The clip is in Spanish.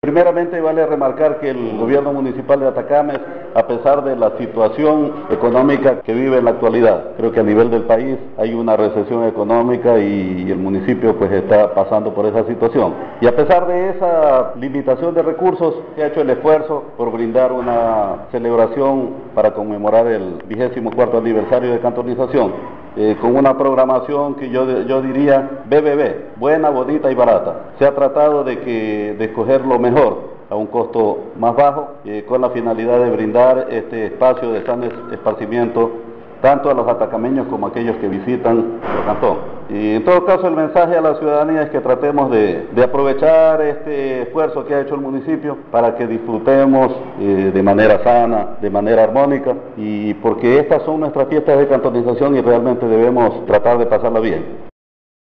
Primeramente vale remarcar que el gobierno municipal de Atacames, a pesar de la situación económica que vive en la actualidad, creo que a nivel del país hay una recesión económica y el municipio pues está pasando por esa situación. Y a pesar de esa limitación de recursos, se ha hecho el esfuerzo por brindar una celebración para conmemorar el 24º aniversario de cantonización. Con una programación que yo diría BBB, buena, bonita y barata. Se ha tratado de escoger lo mejor a un costo más bajo, con la finalidad de brindar este espacio de sano esparcimiento tanto a los atacameños como a aquellos que visitan el cantón. Y en todo caso el mensaje a la ciudadanía es que tratemos de aprovechar este esfuerzo que ha hecho el municipio para que disfrutemos de manera sana, de manera armónica, y porque estas son nuestras fiestas de cantonización y realmente debemos tratar de pasarla bien.